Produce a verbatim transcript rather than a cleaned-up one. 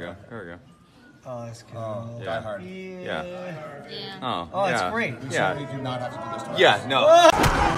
go. There we go. Oh, that's cool. Oh, Yeah. Die Hard. Yeah. Yeah. Yeah. Oh, Oh, yeah. it's great. We Yeah. certainly do not have to do this to Yeah, no.